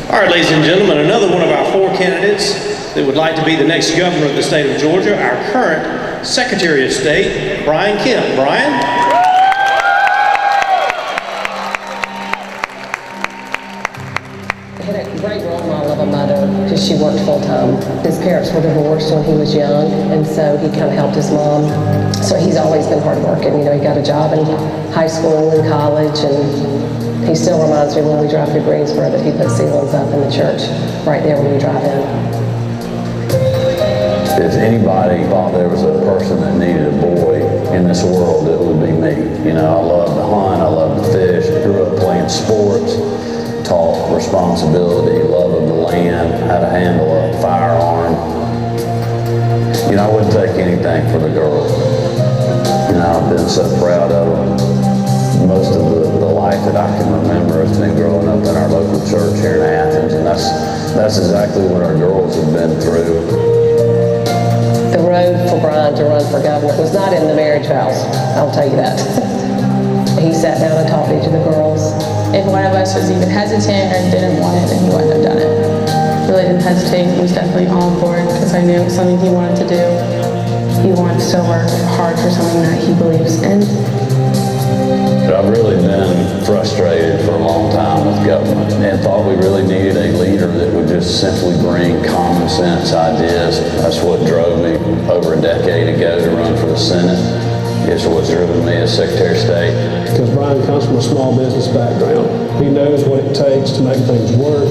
All right, ladies and gentlemen, another one of our 4 candidates that would like to be the next governor of the state of Georgia, our current Secretary of State, Brian Kemp. Brian? He had a great role model of a mother because she worked full-time. His parents were divorced when he was young, and so he kind of helped his mom. So he's always been hardworking. You know, he got a job in high school and college, and he still reminds me when we drive to Greensboro that he put ceilings up in the church right there when we drive in. If anybody thought there was a person that needed a boy in this world, it would be me. You know, I love to hunt, I love to fish, grew up playing sports, taught responsibility, love of the land, how to handle a firearm. You know, I wouldn't take anything for the girls. You know, I've been so proud of them. Most of the life that I can remember has been growing up in our local church here in Athens, and that's exactly what our girls have been through. The road for Brian to run for governor was not in the marriage vows, I'll tell you that. He sat down and talked to each of the girls. If one of us was even hesitant or didn't want it, then he wouldn't have done it. Really didn't hesitate. He was definitely all on board because I knew it was something he wanted to do. He wants to work hard for something that he believes in. But I've really been frustrated for a long time with government and thought we really needed a leader that would just simply bring common sense ideas. That's what drove me over a decade ago to run for the Senate. It's what's driven me as Secretary of State. Because Brian comes from a small business background. He knows what it takes to make things work.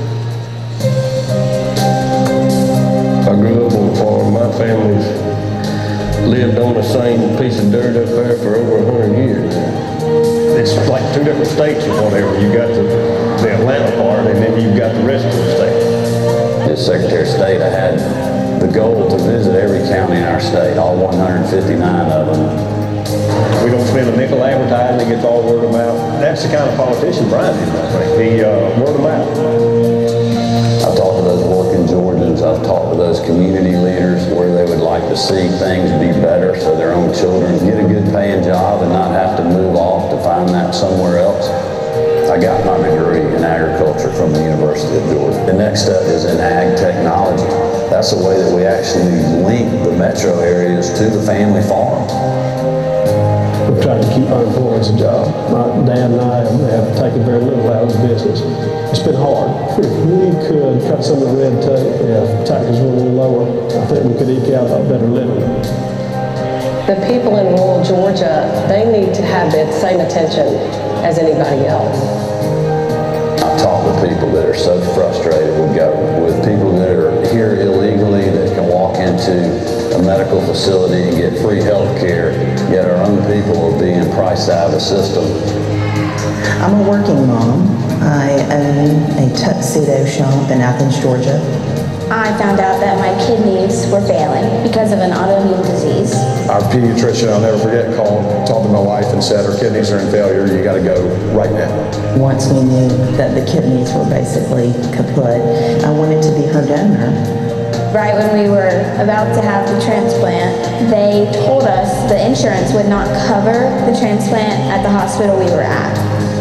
I grew up on a farm. My family's lived on the same piece of dirt up there for over 100 years. It's like 2 different states or whatever. You got the Atlanta part, and then you've got the rest of the state. As Secretary of State, I had the goal to visit every county in our state, all 159 of them. We don't spend a nickel advertising, it gets all word of mouth. That's the kind of politician Brian is, I think. He word of mouth. I've talked to those working Georgians, I've talked to those community leaders where they would like to see things be better so their own children get a good paying job and not have to move off to find that somewhere else. I got my degree in agriculture from the University of Georgia. The next step is in ag technology. That's the way that we actually link the metro areas to the family farm. We've tried to keep our employees a job. My dad and I have taken very little out of the business. It's been hard. If we could cut some of the red tape, if taxes were a little lower, I think we could eke out a better living. The people in rural Georgia, they need to have the same attention as anybody else. I've talked with people that are so frustrated with government, with people that are here illegally that can walk into a medical facility and get free health care, yet our own people are being priced out of the system. I'm a working mom. I own a tuxedo shop in Athens, Georgia. I found out that my kidneys were failing because of an autoimmune disease. Our pediatrician, I'll never forget, talked to my wife and said, her kidneys are in failure, you gotta go right now. Once we knew that the kidneys were basically kaput, I wanted to be her donor. Right when we were about to have the transplant, they told us the insurance would not cover the transplant at the hospital we were at.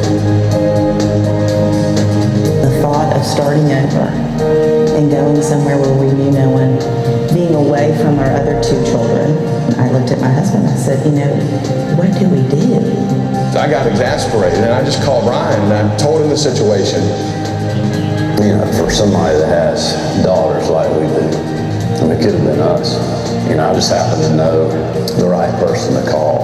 The thought of starting over and going somewhere where we knew no one, being away from our other 2 children, I looked at my husband and I said, you know, what do we do? So I got exasperated and I just called Brian and I told him the situation. You know, for somebody that has daughters like we do, and it could have been us, you know, I just happened to know the right person to call.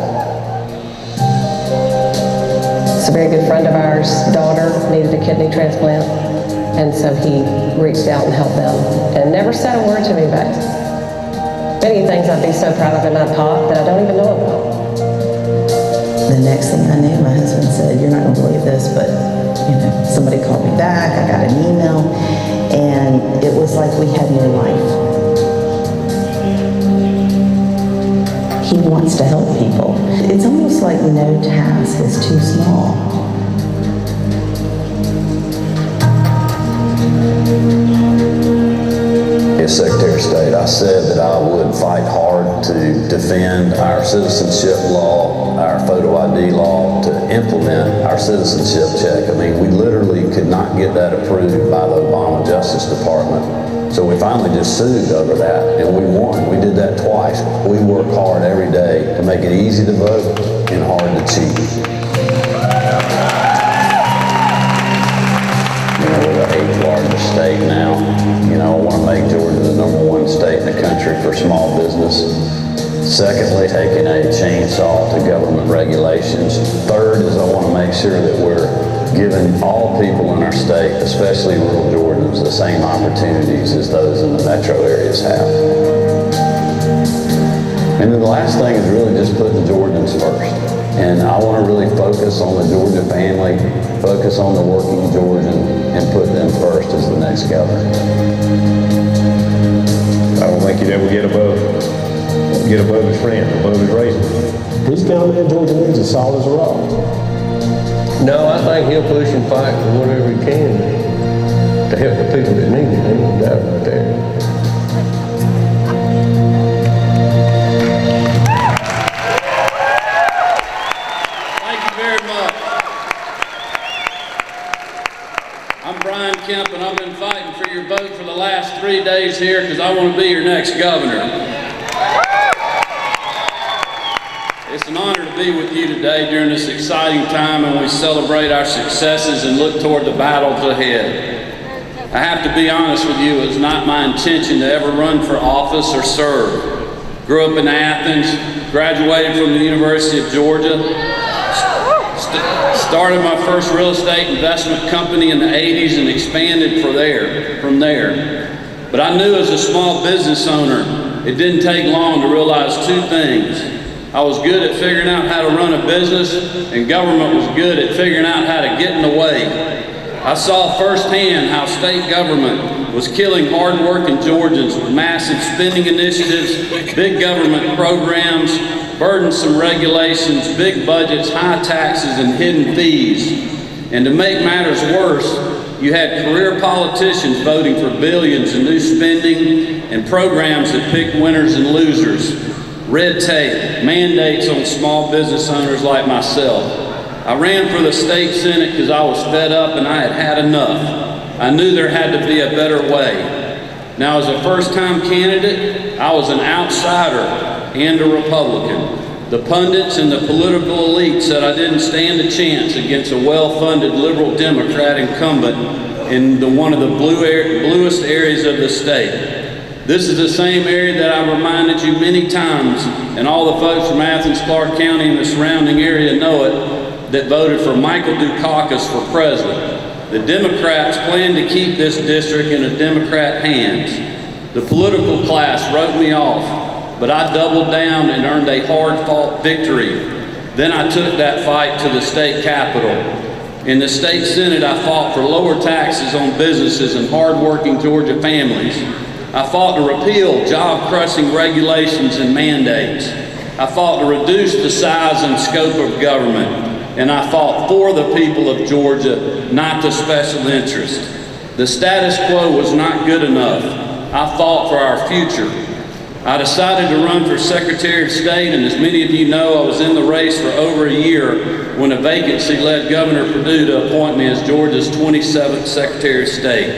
It's a very good friend of ours' daughter needed a kidney transplant, and so he reached out and helped them, and never said a word to me back. Many things I'd be so proud of in my talk that I don't even know about. The next thing I knew, my husband said, you're not going to believe this, but you know, somebody called me back, I got an email, and it was like we had new life. He wants to help people. It's almost like no task is too small. As Secretary of State, I said that I would fight hard to defend our citizenship law, our photo ID law to implement our citizenship check. I mean, we literally could not get that approved by the Obama Justice Department. So we finally just sued over that, and we won. We did that twice. We work hard every day to make it easy to vote and hard to cheat. We're the 8th largest state now. I want to make Georgia the #1 state in the country for small business. Secondly, taking a chainsaw to government regulations. Third is I want to make sure that we're giving all people in our state, especially rural Georgians, the same opportunities as those in the metro areas have. And then the last thing is really just putting Georgians first. And I want to really focus on the Georgia family, focus on the working Georgian, and put them first as the next governor. I don't think you'd ever get above his friend, above his raising. He's the kind of man Georgia needs, as solid as a rock. No, I think he'll push and fight for whatever he can to help the people that need it. Ain't no doubt about that. Kemp, and I've been fighting for your vote for the last 3 days here because I want to be your next governor. It's an honor to be with you today during this exciting time when we celebrate our successes and look toward the battles ahead. I have to be honest with you, it's not my intention to ever run for office or serve. Grew up in Athens, graduated from the University of Georgia, started my first real estate investment company in the 80s and expanded from there. But I knew as a small business owner, it didn't take long to realize two things. I was good at figuring out how to run a business, and government was good at figuring out how to get in the way. I saw firsthand how state government was killing hard-working Georgians with massive spending initiatives, big government programs, burdensome regulations, big budgets, high taxes, and hidden fees. And to make matters worse, you had career politicians voting for billions in new spending and programs that picked winners and losers. Red tape, mandates on small business owners like myself. I ran for the state senate because I was fed up and I had had enough. I knew there had to be a better way. Now, as a first-time candidate, I was an outsider and a Republican. The pundits and the political elite said I didn't stand a chance against a well-funded liberal Democrat incumbent in one of the bluest areas of the state. This is the same area that I reminded you many times, and all the folks from Athens, Clark County and the surrounding area know it, that voted for Michael Dukakis for president. The Democrats plan to keep this district in a Democrat hands. The political class wrote me off, but I doubled down and earned a hard-fought victory. Then I took that fight to the state capitol. In the state senate, I fought for lower taxes on businesses and hard-working Georgia families. I fought to repeal job-crushing regulations and mandates. I fought to reduce the size and scope of government. And I fought for the people of Georgia, not the special interest. The status quo was not good enough. I fought for our future. I decided to run for Secretary of State, and as many of you know, I was in the race for over a year when a vacancy led Governor Perdue to appoint me as Georgia's 27th Secretary of State.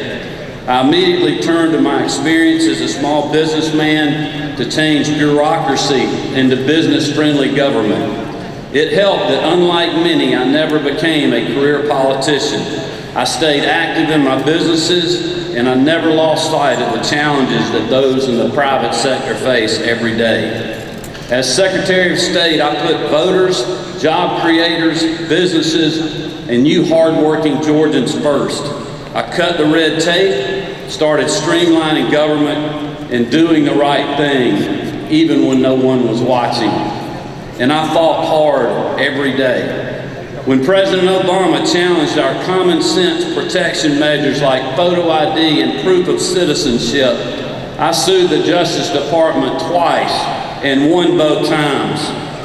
I immediately turned to my experience as a small businessman to change bureaucracy into business-friendly government. It helped that, unlike many, I never became a career politician. I stayed active in my businesses, and I never lost sight of the challenges that those in the private sector face every day. As Secretary of State, I put voters, job creators, businesses, and you hardworking Georgians first. I cut the red tape, started streamlining government, and doing the right thing, even when no one was watching. And I fought hard every day. When President Obama challenged our common sense protection measures like photo ID and proof of citizenship, I sued the Justice Department twice and won both times.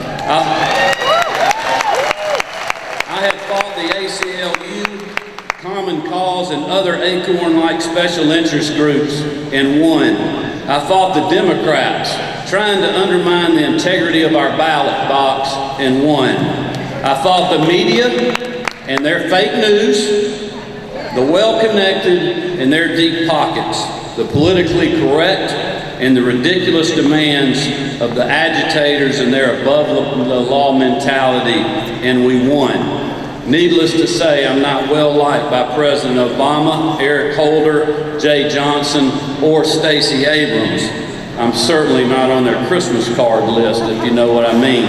I have fought the ACLU, Common Cause, and other ACORN-like special interest groups and won. I fought the Democrats trying to undermine the integrity of our ballot box, and won. I fought the media and their fake news, the well-connected and their deep pockets, the politically correct and the ridiculous demands of the agitators and their above-the-law mentality, and we won. Needless to say, I'm not well liked by President Obama, Eric Holder, Jay Johnson, or Stacey Abrams. I'm certainly not on their Christmas card list, if you know what I mean.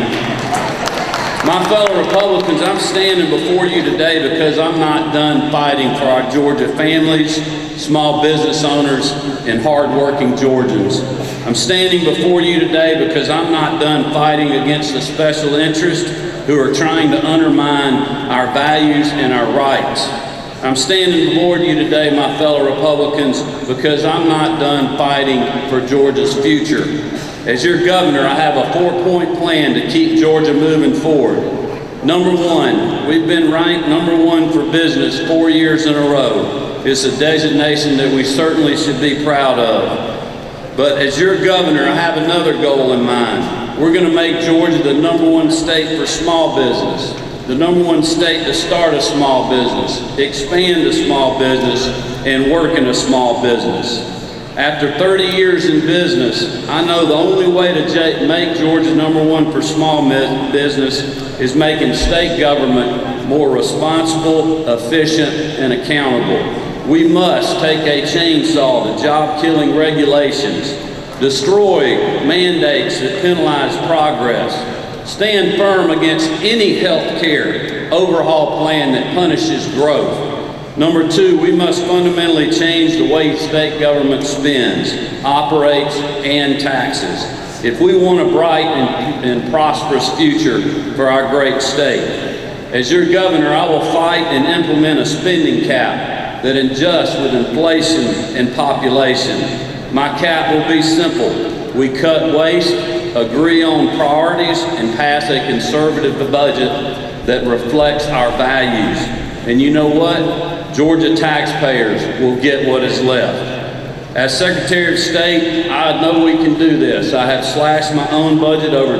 My fellow Republicans, I'm standing before you today because I'm not done fighting for our Georgia families, small business owners, and hard-working Georgians. I'm standing before you today because I'm not done fighting against the special interests who are trying to undermine our values and our rights. I'm standing before you today, my fellow Republicans, because I'm not done fighting for Georgia's future. As your governor, I have a 4-point plan to keep Georgia moving forward. Number one, we've been ranked #1 for business 4 years in a row. It's a designation that we certainly should be proud of. But as your governor, I have another goal in mind. We're going to make Georgia the #1 state for small business, the #1 state to start a small business, expand a small business, and work in a small business. After 30 years in business, I know the only way to make Georgia #1 for small business is making state government more responsible, efficient, and accountable. We must take a chainsaw to job-killing regulations, destroy mandates that penalize progress, stand firm against any health care overhaul plan that punishes growth. Number two, we must fundamentally change the way state government spends, operates, and taxes if we want a bright and prosperous future for our great state. As your governor, I will fight and implement a spending cap that adjusts with inflation and population. My cap will be simple. We cut waste, agree on priorities, and pass a conservative budget that reflects our values. And you know what? Georgia taxpayers will get what is left. As Secretary of State, I know we can do this. I have slashed my own budget over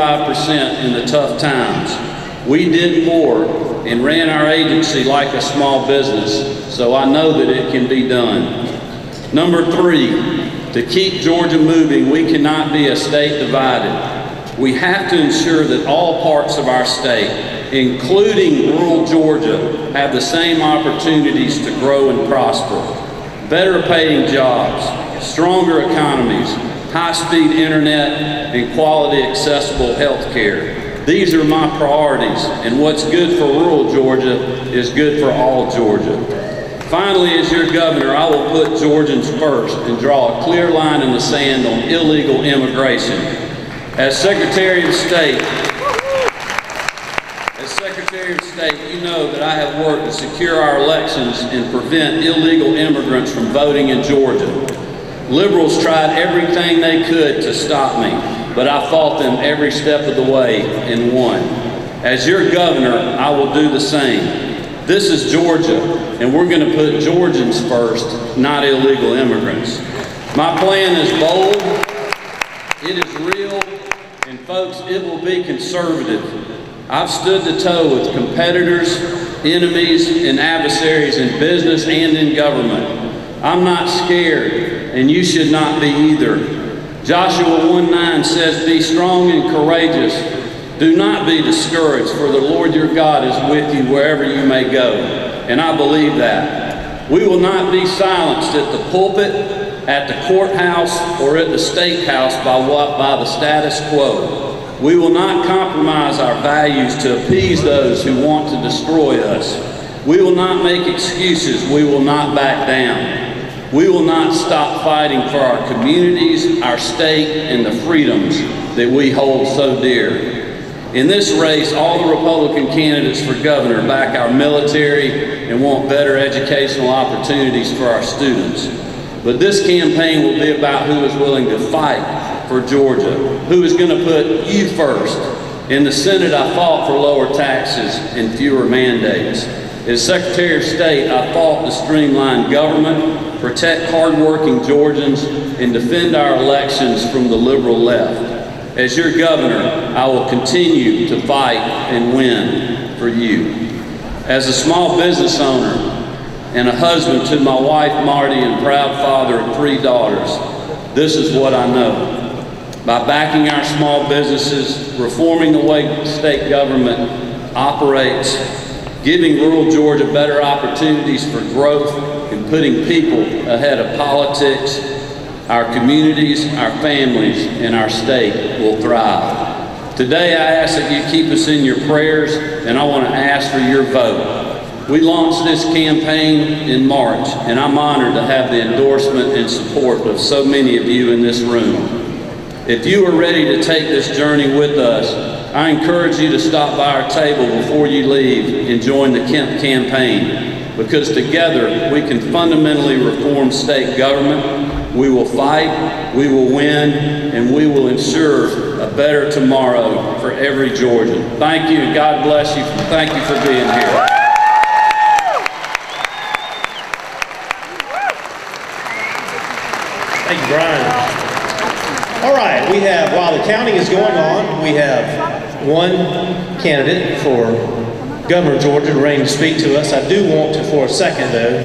25% in the tough times. We did more and ran our agency like a small business, so I know that it can be done. Number three, to keep Georgia moving, we cannot be a state divided. We have to ensure that all parts of our state, including rural Georgia, have the same opportunities to grow and prosper. Better paying jobs, stronger economies, high-speed internet, and quality accessible health care. These are my priorities, and what's good for rural Georgia is good for all Georgia. Finally, as your governor, I will put Georgians first and draw a clear line in the sand on illegal immigration. As Secretary of State, you know that I have worked to secure our elections and prevent illegal immigrants from voting in Georgia. Liberals tried everything they could to stop me, but I fought them every step of the way and won. As your governor, I will do the same. This is Georgia, and we're going to put Georgians first, not illegal immigrants. My plan is bold, it is real, and folks, it will be conservative. I've stood toe with competitors, enemies, and adversaries in business and in government. I'm not scared, and you should not be either. Joshua 1:9 says, "Be strong and courageous. Do not be discouraged, for the Lord your God is with you wherever you may go." And I believe that. We will not be silenced at the pulpit, at the courthouse, or at the state house by the status quo. We will not compromise our values to appease those who want to destroy us. We will not make excuses. We will not back down. We will not stop fighting for our communities, our state, and the freedoms that we hold so dear. In this race, all the Republican candidates for governor back our military and want better educational opportunities for our students. But this campaign will be about who is willing to fight for Georgia, who is going to put you first. In the Senate, I fought for lower taxes and fewer mandates. As Secretary of State, I fought to streamline government, protect hardworking Georgians, and defend our elections from the liberal left. As your governor, I will continue to fight and win for you. As a small business owner and a husband to my wife Marty and proud father of 3 daughters, this is what I know. By backing our small businesses, reforming the way state government operates, giving rural Georgia better opportunities for growth, and putting people ahead of politics, our communities, our families, and our state will thrive. Today I ask that you keep us in your prayers, and I want to ask for your vote. We launched this campaign in March, and I'm honored to have the endorsement and support of so many of you in this room. If you are ready to take this journey with us, I encourage you to stop by our table before you leave and join the Kemp campaign, because together we can fundamentally reform state government. We will fight, we will win, and we will ensure a better tomorrow for every Georgian. Thank you, and God bless you. Thank you for being here. Thank you, Brian. All right, we have, while the counting is going on, we have one candidate for Governor of Georgia to reign to speak to us. I do want to, for a second though,